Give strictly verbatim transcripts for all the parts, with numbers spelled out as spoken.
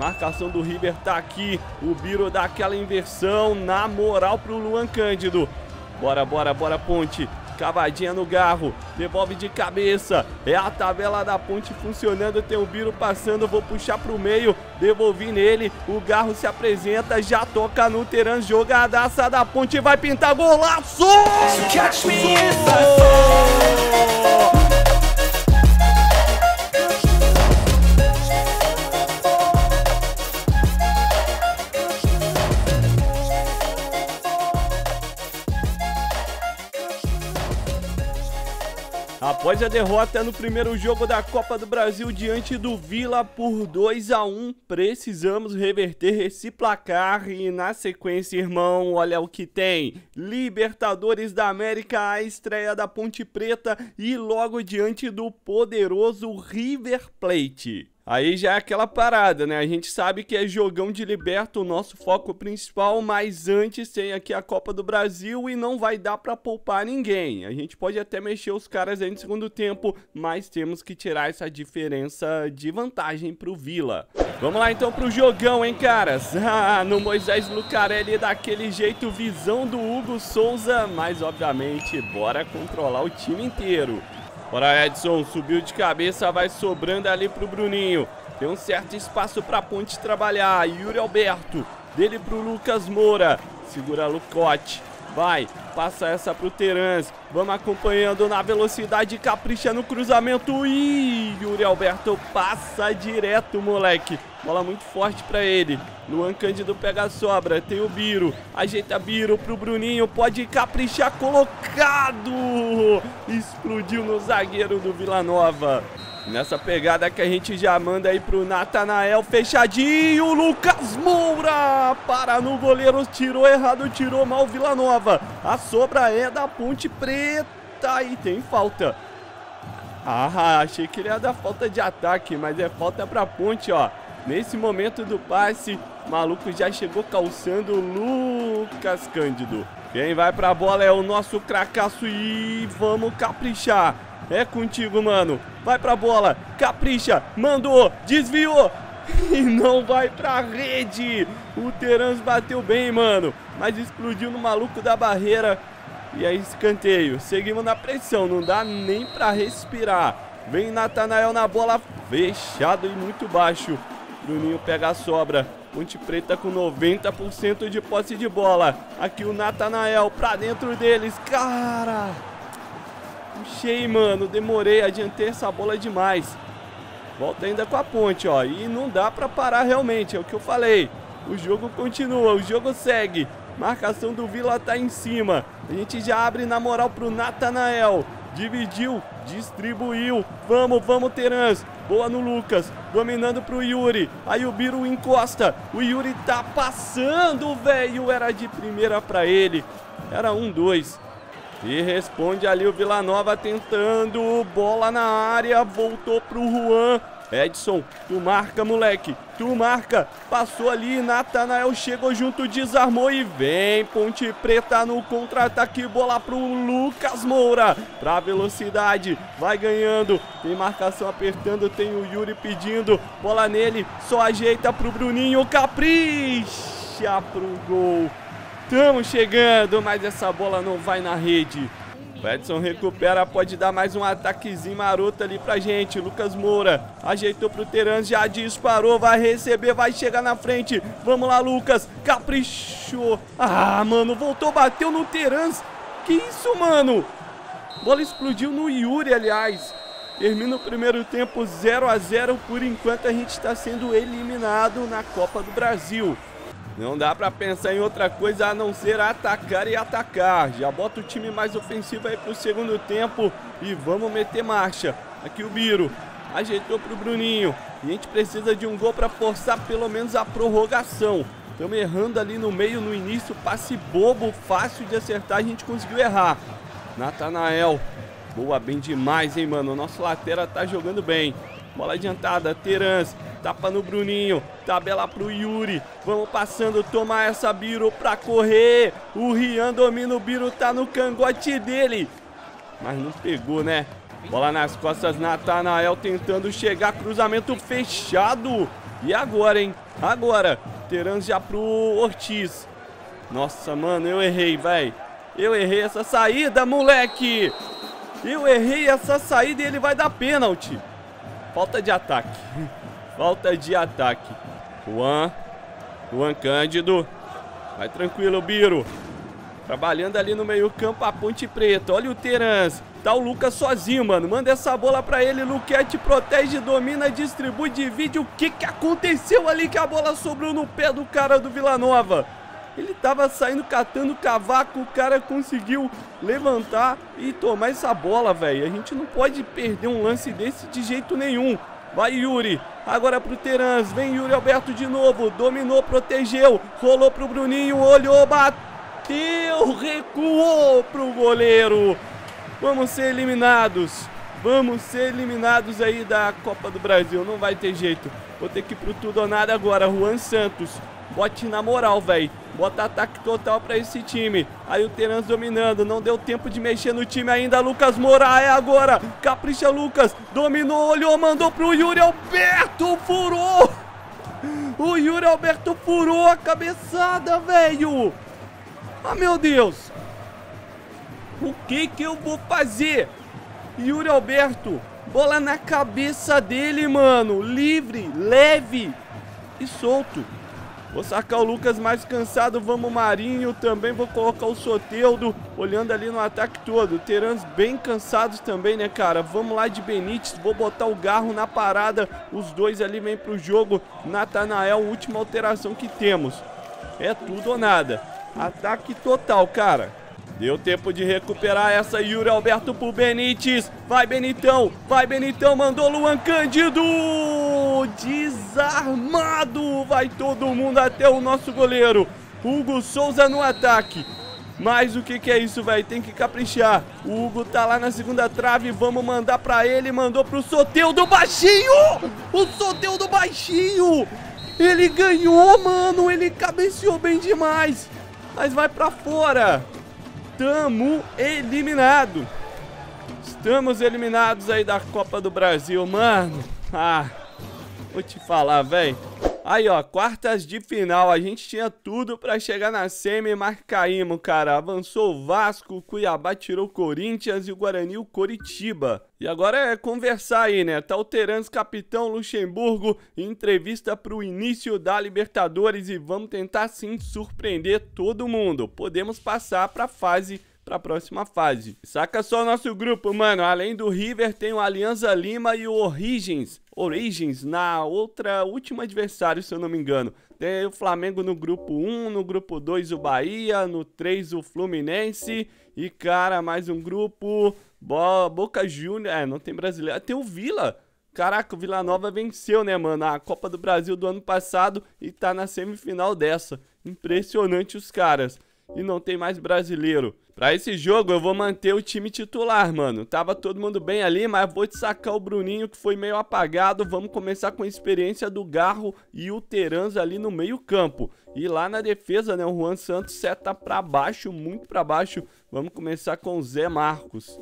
Marcação do River tá aqui. O Biro dá aquela inversão na moral pro Luan Cândido. Bora, bora, bora, Ponte. Cavadinha no Garro, devolve de cabeça, é a tabela da Ponte funcionando, tem o Biro passando, vou puxar pro meio, devolvi nele, o Garro se apresenta, já toca no Terans, jogadaça da Ponte, vai pintar golaço! Catch me if I fall. Após a derrota no primeiro jogo da Copa do Brasil diante do Vila por dois a um, precisamos reverter esse placar e na sequência, irmão, olha o que tem. Libertadores da América, a estreia da Ponte Preta e logo diante do poderoso River Plate. Aí já é aquela parada, né? A gente sabe que é jogão de Liberta o nosso foco principal, mas antes tem aqui a Copa do Brasil e não vai dar pra poupar ninguém. A gente pode até mexer os caras aí no segundo tempo, mas temos que tirar essa diferença de vantagem pro Vila. Vamos lá então pro jogão, hein, caras? Ah, no Moisés Lucarelli daquele jeito, visão do Hugo Souza, mas obviamente bora controlar o time inteiro. Bora, Edson, subiu de cabeça, vai sobrando ali pro Bruninho. Tem um certo espaço pra Ponte trabalhar. Yuri Alberto, dele pro Lucas Moura. Segura Lucote, vai, passa essa pro Terans. Vamos acompanhando na velocidade, capricha no cruzamento. Ih, Yuri Alberto passa direto, moleque. Bola muito forte pra ele. Luan Cândido pega a sobra, tem o Biro, ajeita Biro pro Bruninho, pode caprichar, colocado! Explodiu no zagueiro do Vila Nova. Nessa pegada que a gente já manda aí pro Natanael, fechadinho, Lucas Moura! Para no goleiro, tirou errado, tirou mal Vila Nova. A sobra é da Ponte Preta e tem falta. Ah, achei que ele ia dar falta de ataque, mas é falta pra Ponte, ó. Nesse momento do passe, o maluco já chegou calçando o Lucas Cândido. Quem vai pra bola é o nosso cracaço e vamos caprichar. É contigo, mano. Vai pra bola, capricha, mandou, desviou e não vai pra rede. O Terans bateu bem, mano, mas explodiu no maluco da barreira. E aí, escanteio. Seguimos na pressão, não dá nem pra respirar. Vem Natanael na bola, fechado e muito baixo. Bruninho pega a sobra. Ponte Preta com noventa por cento de posse de bola. Aqui o Natanael pra dentro deles. Cara, puxei, mano. Demorei, adiantei essa bola demais. Volta ainda com a Ponte, ó. E não dá pra parar realmente, é o que eu falei. O jogo continua, o jogo segue. Marcação do Vila tá em cima. A gente já abre na moral pro Natanael. Dividiu, distribuiu. Vamos, vamos, Terans. Boa no Lucas, dominando pro Yuri. Aí o Biro encosta. O Yuri tá passando, velho. Era de primeira pra ele. Era um, dois. E responde ali o Vila Nova tentando. Bola na área, voltou pro Juan. Edson, tu marca, moleque. Tu marca. Passou ali, Natanael chegou junto, desarmou e vem Ponte Preta no contra-ataque. Bola pro Lucas Moura. Pra velocidade, vai ganhando. Tem marcação apertando, tem o Yuri pedindo. Bola nele, só ajeita pro Bruninho. Capricha pro gol. Tamo chegando, mas essa bola não vai na rede. O Edson recupera, pode dar mais um ataquezinho maroto ali pra gente. Lucas Moura ajeitou pro Terans, já disparou, vai receber, vai chegar na frente. Vamos lá, Lucas, caprichou. Ah, mano, voltou, bateu no Terans. Que isso, mano? Bola explodiu no Yuri, aliás. Termina o primeiro tempo zero a zero. Por enquanto a gente está sendo eliminado na Copa do Brasil. Não dá pra pensar em outra coisa a não ser atacar e atacar. Já bota o time mais ofensivo aí pro segundo tempo e vamos meter marcha. Aqui o Biro ajeitou pro Bruninho. E a gente precisa de um gol pra forçar pelo menos a prorrogação. Estamos errando ali no meio, no início. Passe bobo, fácil de acertar, a gente conseguiu errar. Natanael. Boa, bem demais, hein, mano. O nosso lateral tá jogando bem. Bola adiantada, Terans. Tapa no Bruninho, tabela pro Yuri. Vamos passando, toma essa, Biro pra correr. O Rian domina o Biro, tá no cangote dele. Mas não pegou, né? Bola nas costas, Natanael tentando chegar, cruzamento fechado. E agora, hein? Agora. Terans já pro Ortiz. Nossa, mano, eu errei, velho. Eu errei essa saída, moleque. Eu errei essa saída e ele vai dar pênalti. Falta de ataque. Falta de ataque. Juan. Juan Cândido. Vai tranquilo, Biro. Trabalhando ali no meio campo a Ponte Preta. Olha o Terans. Tá o Lucas sozinho, mano. Manda essa bola pra ele. Luquete protege, domina, distribui, divide. O que que aconteceu ali que a bola sobrou no pé do cara do Vila Nova? Ele tava saindo catando cavaco. O cara conseguiu levantar e tomar essa bola, velho. A gente não pode perder um lance desse de jeito nenhum. Vai Yuri, agora pro Terans. Vem Yuri Alberto de novo. Dominou, protegeu. Rolou pro Bruninho, olhou, bateu, recuou pro goleiro. Vamos ser eliminados. Vamos ser eliminados aí da Copa do Brasil. Não vai ter jeito. Vou ter que ir pro tudo ou nada agora. Juan Santos. Bote na moral, velho. Bota ataque total pra esse time. Aí o Terans dominando. Não deu tempo de mexer no time ainda. Lucas Moura é agora. Capricha, Lucas. Dominou, olhou, mandou pro Yuri Alberto. Furou. O Yuri Alberto furou a cabeçada, velho. Ah, meu Deus. O que que eu vou fazer? Yuri Alberto. Bola na cabeça dele, mano. Livre, leve e solto. Vou sacar o Lucas mais cansado. Vamos, Marinho. Também vou colocar o Soteldo. Olhando ali no ataque todo. Terans bem cansados também, né, cara? Vamos lá de Benítez. Vou botar o Garro na parada. Os dois ali vêm pro jogo. Natanael, última alteração que temos. É tudo ou nada. Ataque total, cara. Deu tempo de recuperar essa. Yuri Alberto pro Benítez. Vai, Benitão. Vai, Benitão. Mandou Luan Cândido. Desarmado. Vai todo mundo até o nosso goleiro. Hugo Souza no ataque. Mas o que que é isso, velho? Tem que caprichar. O Hugo tá lá na segunda trave. Vamos mandar pra ele. Mandou pro Soteldo baixinho. O Soteldo baixinho. Ele ganhou, mano. Ele cabeceou bem demais. Mas vai pra fora. Estamos eliminados. Estamos eliminados aí da Copa do Brasil, mano. Ah, vou te falar, velho. Aí, ó, quartas de final. A gente tinha tudo pra chegar na semi, mas caímos, cara. Avançou o Vasco, o Cuiabá tirou o Corinthians e o Guarani o Coritiba. E agora é conversar aí, né? Tá o Terans, capitão Luxemburgo, em entrevista pro início da Libertadores. E vamos tentar, sim, surpreender todo mundo. Podemos passar pra fase... pra próxima fase. Saca só o nosso grupo, mano. Além do River, tem o Alianza Lima e o Origens. Origens na outra última adversário, se eu não me engano. Tem o Flamengo no grupo um, no grupo dois o Bahia, no três o Fluminense. E, cara, mais um grupo... Bo Boca Juniors. É, não tem brasileiro. Tem o Vila. Caraca, o Vila Nova venceu, né, mano? A Copa do Brasil do ano passado e tá na semifinal dessa. Impressionante os caras. E não tem mais brasileiro. Pra esse jogo eu vou manter o time titular, mano. Tava todo mundo bem ali, mas vou te sacar o Bruninho, que foi meio apagado. Vamos começar com a experiência do Garro e o Terans ali no meio campo. E lá na defesa, né, o Juan Santos seta pra baixo, muito pra baixo. Vamos começar com o Zé Marcos.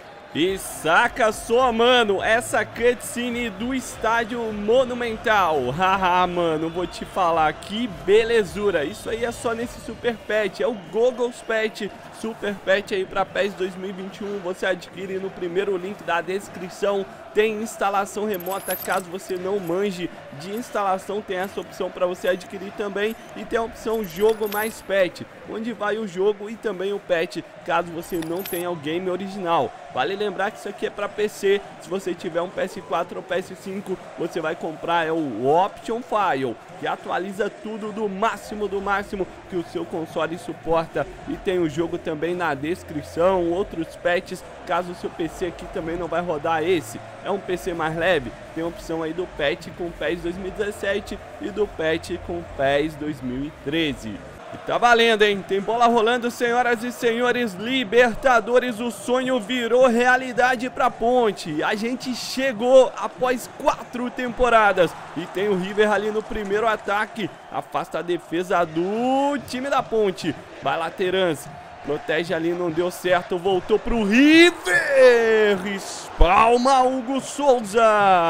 E saca só, mano, essa cutscene do estádio Monumental. Haha, mano, vou te falar, que belezura. Isso aí é só nesse Super Pet, é o Google's Pet. Super Pet aí pra PES dois mil e vinte e um, você adquire no primeiro link da descrição. Tem instalação remota, caso você não manje de instalação, tem essa opção para você adquirir também. E tem a opção Jogo mais Pet, onde vai o jogo e também o pet, caso você não tenha o game original. Vale lembrar que isso aqui é para P C, se você tiver um P S quatro ou P S cinco, você vai comprar é o Option File, que atualiza tudo do máximo do máximo que o seu console suporta. E tem o jogo também na descrição, outros patches, caso o seu P C aqui também não vai rodar esse. É um P C mais leve, tem a opção aí do patch com PES dois mil e dezessete e do patch com PES dois mil e treze. E tá valendo, hein? Tem bola rolando, senhoras e senhores. Libertadores, o sonho virou realidade pra Ponte. A gente chegou após quatro temporadas. E tem o River ali no primeiro ataque. Afasta a defesa do time da Ponte. Vai lá, Terans. Protege ali, não deu certo. Voltou pro River. Espalma Hugo Souza.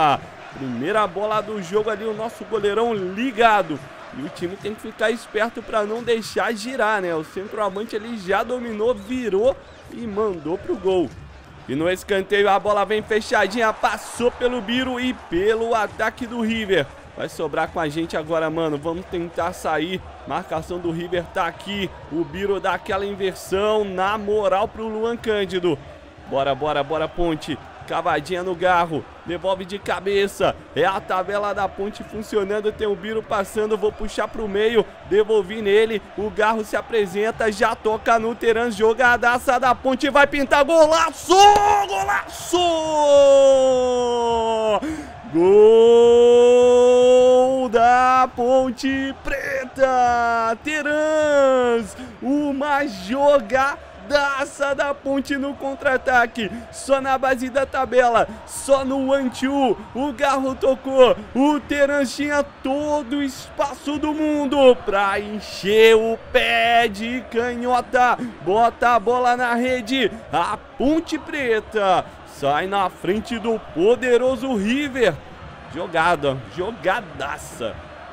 Primeira bola do jogo ali, o nosso goleirão ligado. E o time tem que ficar esperto para não deixar girar, né? O centroavante ali já dominou, virou e mandou pro gol. E no escanteio a bola vem fechadinha, passou pelo Biro e pelo ataque do River. Vai sobrar com a gente agora, mano. Vamos tentar sair. Marcação do River tá aqui. O Biro dá aquela inversão na moral pro Luan Cândido. Bora, bora, bora, Ponte. Cavadinha no Garro, devolve de cabeça, é a tabela da Ponte funcionando, tem o Biro passando, vou puxar pro meio, devolvi nele, o Garro se apresenta, já toca no Terans, jogadaça da Ponte, vai pintar, golaço, golaço, gol da Ponte Preta, Terans, uma jogada Daça da Ponte no contra-ataque, só na base da tabela, só no one-two, o Garro tocou, o Terans tinha todo o espaço do mundo pra encher o pé de canhota, bota a bola na rede, a Ponte Preta sai na frente do poderoso River, jogada, jogadaça,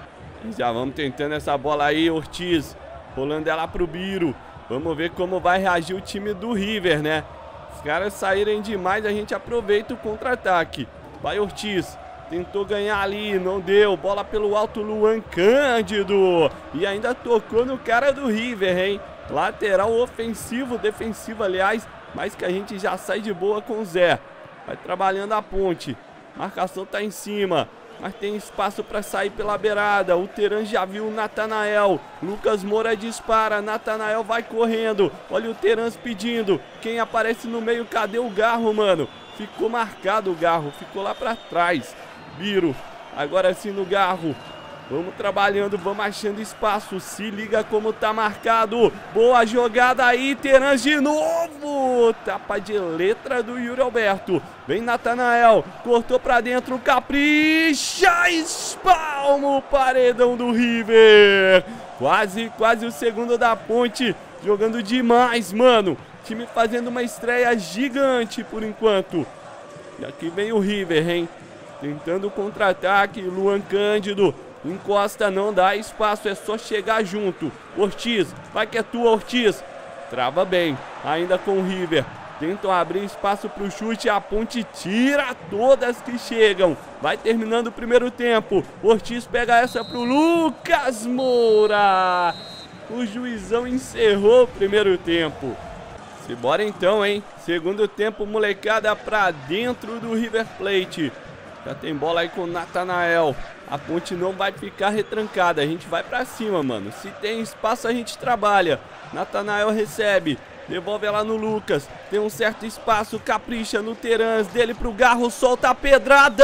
e já vamos tentando essa bola aí, Ortiz, rolando ela pro Biro. Vamos ver como vai reagir o time do River, né? Os caras saírem demais, a gente aproveita o contra-ataque. Vai Ortiz, tentou ganhar ali, não deu. Bola pelo alto, Luan Cândido. E ainda tocou no cara do River, hein? Lateral ofensivo, defensivo, aliás. Mas que a gente já sai de boa com o Zé. Vai trabalhando a Ponte. Marcação tá em cima. Mas tem espaço para sair pela beirada. O Terans já viu o Natanael. Lucas Moura dispara. Natanael vai correndo. Olha o Terans pedindo. Quem aparece no meio? Cadê o Garro, mano? Ficou marcado o Garro. Ficou lá para trás. Biro. Agora sim no Garro. Vamos trabalhando, vamos achando espaço. Se liga como tá marcado. Boa jogada aí, Terans de novo. Tapa de letra do Yuri Alberto. Vem Natanael, cortou pra dentro, capricha, espalma o paredão do River. Quase, quase o segundo da Ponte. Jogando demais, mano. Time fazendo uma estreia gigante por enquanto. E aqui vem o River, hein? Tentando o contra-ataque, Luan Cândido. Encosta, não dá espaço, é só chegar junto. Ortiz, vai que é tua, Ortiz. Trava bem, ainda com o River. Tentam abrir espaço para o chute, a Ponte tira todas que chegam. Vai terminando o primeiro tempo. Ortiz pega essa para o Lucas Moura. O juizão encerrou o primeiro tempo. Simbora então, hein? Segundo tempo, molecada, para dentro do River Plate. Já tem bola aí com o Natanael. A Ponte não vai ficar retrancada. A gente vai pra cima, mano. Se tem espaço, a gente trabalha. Natanael recebe. Devolve ela no Lucas. Tem um certo espaço. Capricha no Terans. Dele pro Garro. Solta a pedrada.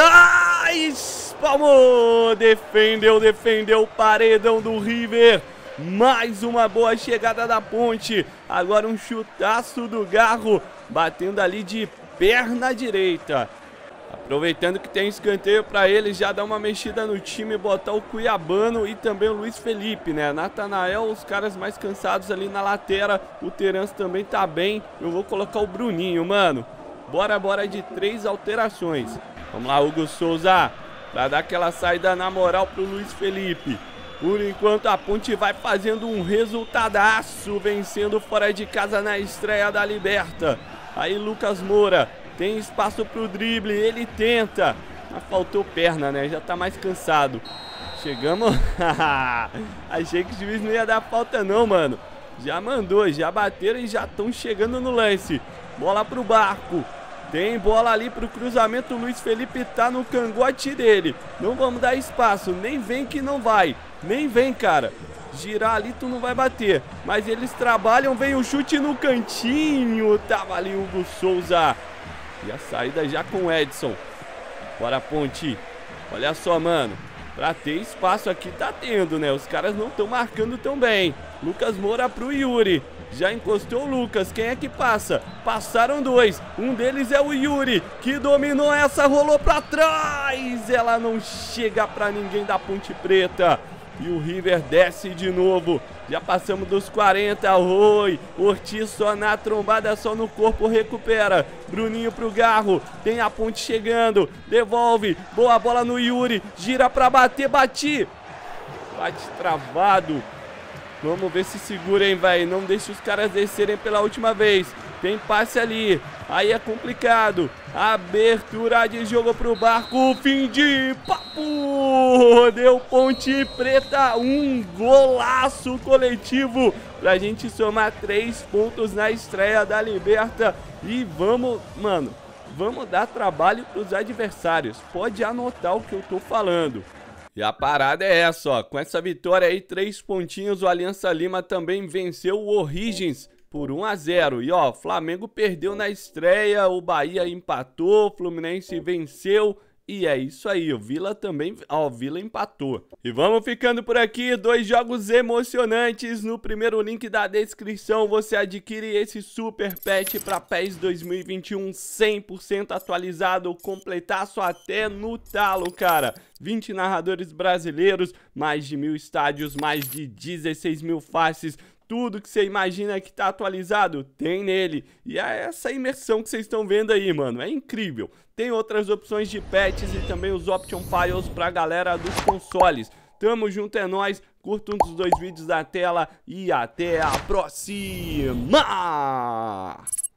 Espalmou. Defendeu, defendeu o paredão do River. Mais uma boa chegada da Ponte. Agora um chutaço do Garro. Batendo ali de perna direita. Aproveitando que tem escanteio para ele, já dá uma mexida no time, botar o Cuiabano e também o Luiz Felipe, né? Natanael, os caras mais cansados ali na lateral, o Terans também tá bem. Eu vou colocar o Bruninho, mano. Bora, bora de três alterações. Vamos lá, Hugo Souza, pra dar aquela saída na moral pro Luiz Felipe. Por enquanto a Ponte vai fazendo um resultadaço, vencendo fora de casa na estreia da Liberta. Aí Lucas Moura. Tem espaço pro drible, ele tenta. Mas faltou perna, né? Já tá mais cansado. Chegamos. Achei que o juiz não ia dar falta não, mano. Já mandou, já bateram e já estão chegando no lance. Bola pro Barco. Tem bola ali pro cruzamento. O Luiz Felipe tá no cangote dele. Não vamos dar espaço. Nem vem que não vai. Nem vem, cara. Girar ali tu não vai bater. Mas eles trabalham. Vem o chute no cantinho. Tava ali o Hugo Souza. E a saída já com o Edson. Bora, Ponte. Olha só, mano. Pra ter espaço aqui tá tendo, né? Os caras não estão marcando tão bem. Lucas Moura pro Yuri. Já encostou o Lucas. Quem é que passa? Passaram dois. Um deles é o Yuri, que dominou essa, rolou pra trás. Ela não chega pra ninguém da Ponte Preta. E o River desce de novo. Já passamos dos quarenta. Oi, Ortiz só na trombada, só no corpo, recupera. Bruninho pro Garro, tem a ponte chegando. Devolve, boa bola no Yuri. Gira pra bater, bati. Bate travado. Vamos ver se segura, hein, velho. Não deixa os caras descerem pela última vez. Tem passe ali. Aí é complicado. Abertura de jogo pro Barco. Fim de papo. Deu Ponte Preta. Um golaço coletivo pra gente somar três pontos na estreia da Liberta. E vamos, mano, vamos dar trabalho pros adversários. Pode anotar o que eu tô falando. E a parada é essa, ó. Com essa vitória aí, três pontinhos, o Aliança Lima também venceu o Origens por um a zero. E ó, o Flamengo perdeu na estreia, o Bahia empatou, o Fluminense venceu. E é isso aí, o Vila também, ó, o Vila empatou. E vamos ficando por aqui, dois jogos emocionantes. No primeiro link da descrição você adquire esse super pet para PES dois mil e vinte e um cem por cento atualizado, completaço até no talo, cara. vinte narradores brasileiros, mais de mil estádios, mais de dezesseis mil faces. Tudo que você imagina que tá atualizado, tem nele. E é essa imersão que vocês estão vendo aí, mano. É incrível. Tem outras opções de patches e também os option files pra galera dos consoles. Tamo junto, é nóis. Curta um dos dois vídeos da tela e até a próxima!